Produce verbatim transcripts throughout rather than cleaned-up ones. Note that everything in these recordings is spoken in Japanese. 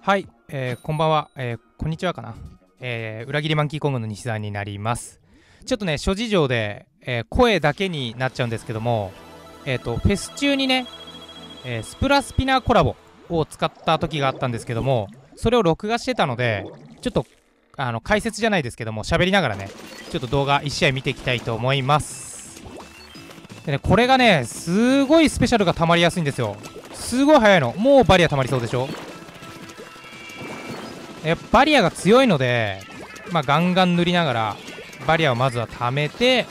はい、えー、こんばんは、えー、こんにちはかな、えー、裏切りマンキーコングの西澤になります。ちょっとね、諸事情で、えー、声だけになっちゃうんですけども、えっ、ー、と、フェス中にね、えー、スプラスピナーコラボを使った時があったんですけども、それを録画してたので、ちょっと、あの、解説じゃないですけども、喋りながらね、ちょっと動画いち試合見ていきたいと思います。でね、これがね、すごいスペシャルが溜まりやすいんですよ。すごい早いの。もうバリア溜まりそうでしょ。やっぱバリアが強いので、まあ、ガンガン塗りながらバリアをまずは溜めて、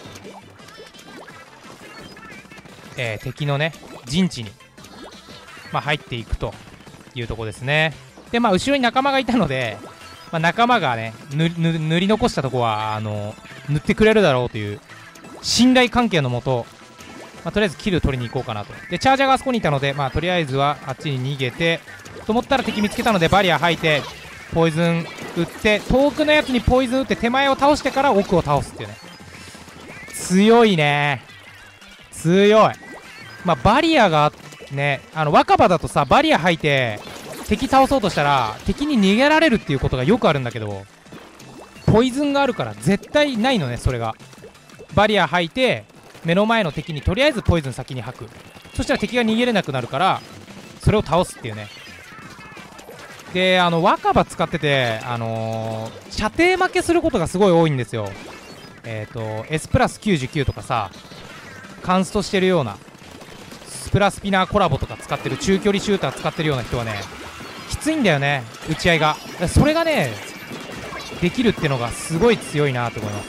えー、敵のね陣地に、まあ、入っていくというとこですね。で、まあ、後ろに仲間がいたので、まあ、仲間がね塗塗り残したとこはあの塗ってくれるだろうという信頼関係のもと、まあ、とりあえずキル取りに行こうかなと。でチャージャーがあそこにいたので、まあ、とりあえずはあっちに逃げてと思ったら敵見つけたのでバリア吐いてポイズン打って、遠くのやつにポイズン打って手前を倒してから奥を倒すっていうね。強いね、強い。まあバリアがね、あの若葉だとさ、バリア吐いて敵倒そうとしたら敵に逃げられるっていうことがよくあるんだけど、ポイズンがあるから絶対ないのね。それがバリア吐いて目の前の敵にとりあえずポイズン先に吐く。そしたら敵が逃げれなくなるからそれを倒すっていうね。で、あの若葉使ってて、あのー、射程負けすることがすごい多いんですよ。えっ、ー、と S プラスきゅうじゅうきゅうとかさ、カンストしてるようなスプラスピナーコラボとか使ってる、中距離シューター使ってるような人はね、きついんだよね、打ち合いが。それがねできるってのがすごい強いなと思います。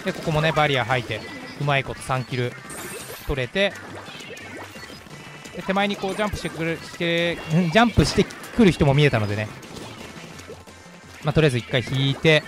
でここもねバリア吐いてうまいことさんキル取れて、で手前にこうジャンプしてくるしてジャンプして来る人も見えたのでね、まあ、とりあえずいっかい引いて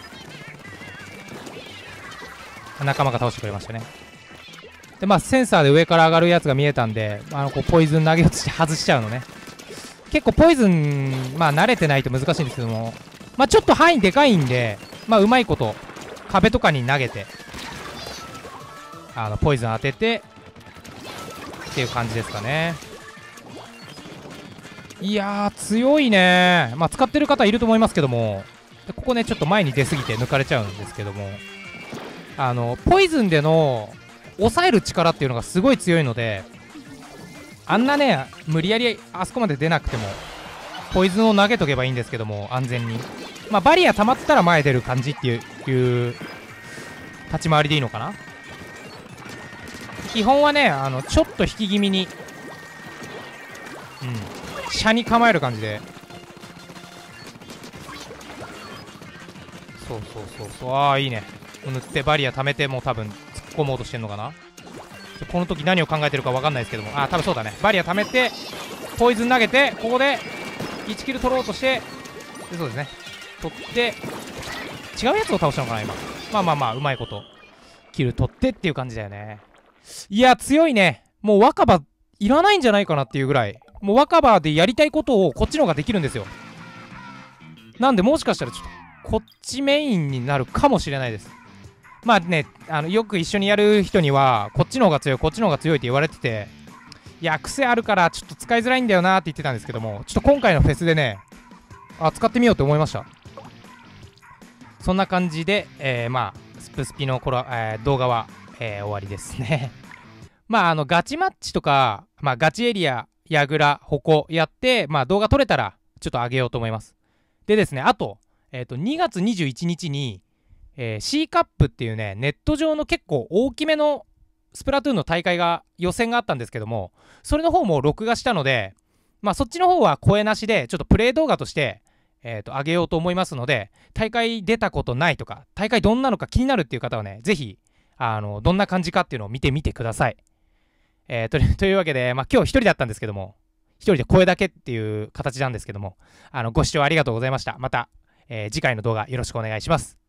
仲間が倒してくれましたね。でまあセンサーで上から上がるやつが見えたんで、あのこうポイズン投げ落として外しちゃうのね。結構ポイズン、まあ慣れてないと難しいんですけども、まあちょっと範囲でかいんで、まあうまいこと壁とかに投げてあのポイズン当ててっていう感じですかね。いやー強いね。まあ使ってる方いると思いますけども、でここねちょっと前に出過ぎて抜かれちゃうんですけども、あのポイズンでの抑える力っていうのがすごい強いので、あんなね無理やりあそこまで出なくてもポイズンを投げとけばいいんですけども、安全に、まあ、バリア溜まってたら前出る感じっていういう立ち回りでいいのかな。基本はねあのちょっと引き気味に、うん車に構える感じで、そうそうそうそう、ああいいね。塗ってバリア溜めてもう多分突っ込もうとしてんのかな。この時何を考えてるか分かんないですけども、ああ多分そうだね。バリア溜めてポイズン投げてここでいちキル取ろうとして、でそうですね、取って違うやつを倒したのかな今。まあまあまあうまいことキル取ってっていう感じだよね。いや強いね。もう若葉いらないんじゃないかなっていうぐらい、もう若葉でやりたいことをこっちの方ができるんですよ。なんでもしかしたらちょっとこっちメインになるかもしれないです。まあね、あのよく一緒にやる人にはこっちの方が強いこっちの方が強いって言われてて、いや癖あるからちょっと使いづらいんだよなって言ってたんですけども、ちょっと今回のフェスでね、あ使ってみようと思いました。そんな感じで、えー、まあスプスピのコラ、えー、動画は、えー、終わりですね。まああのガチマッチとか、まあ、ガチエリアやぐら矛やって、まあ、動画撮れたらちょっと上げようと思います。でですね、あと、えー、とにがつにじゅういちにちに、えー、C カップっていうねネット上の結構大きめのスプラトゥーンの大会が予選があったんですけども、それの方も録画したので、まあ、そっちの方は声なしでちょっとプレイ動画として、えー、と上げようと思いますので、大会出たことないとか大会どんなのか気になるっていう方はね、ぜひあのどんな感じかっていうのを見てみてください。えー、と, というわけで、まあ、今日一人だったんですけども、一人で声だけっていう形なんですけども、あのご視聴ありがとうございました。また、えー、次回の動画よろしくお願いします。